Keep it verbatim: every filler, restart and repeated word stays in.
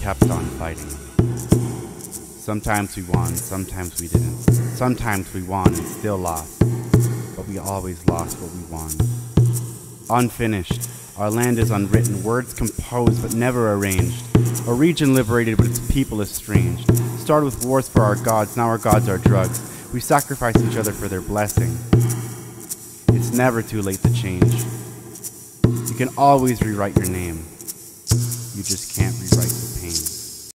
kept on fighting. Sometimes we won, sometimes we didn't. Sometimes we won and still lost, but we always lost what we won. Unfinished, our land is unwritten, words composed but never arranged. A region liberated but its people estranged. Started with wars for our gods, now our gods are drugs. We sacrifice each other for their blessing. It's never too late to change. You can always rewrite your name. You just can't rewrite the